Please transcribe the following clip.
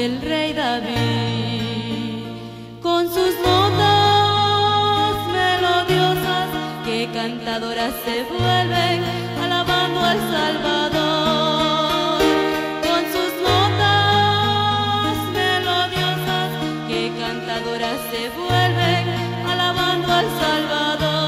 del rey David, con sus notas melodiosas que cantadoras se vuelven alabando al Salvador, con sus notas melodiosas que cantadoras se vuelven alabando al Salvador.